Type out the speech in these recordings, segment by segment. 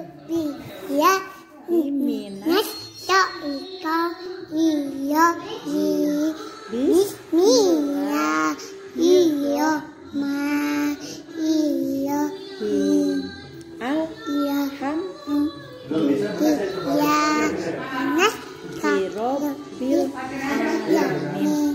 Iya minas syaitonir rajim. Bismillahirrahmanirrahim. Alhamdulillahirabbil alamin.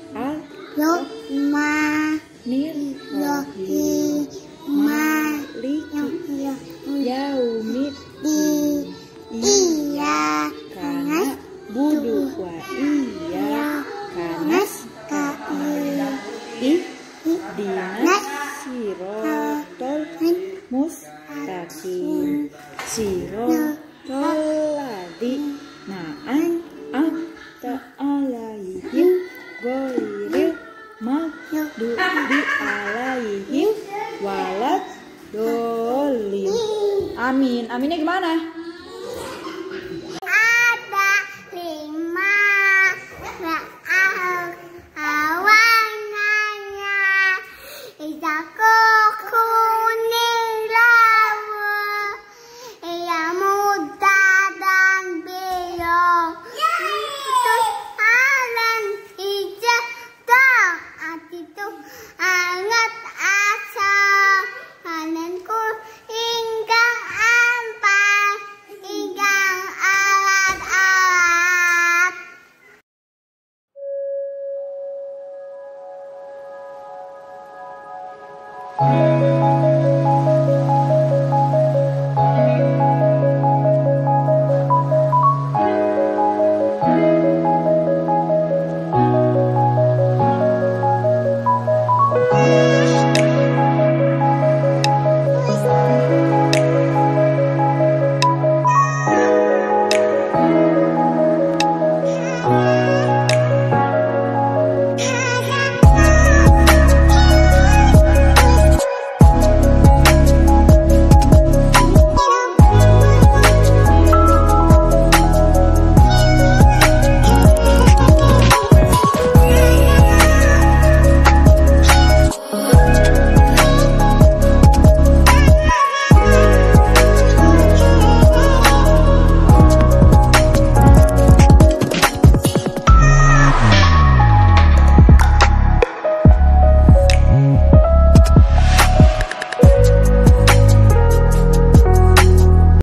Ar-Rahmanirrahim. Maliki yaumiddin. Iyyaka na'budu wa iyyaka nasta'in. Ihdinas siratal mustaqim. Siratal ladzina an'amta 'alaihim ghairil maghdubi 'alaihim waladdallin. Amin. Aminnya gimana?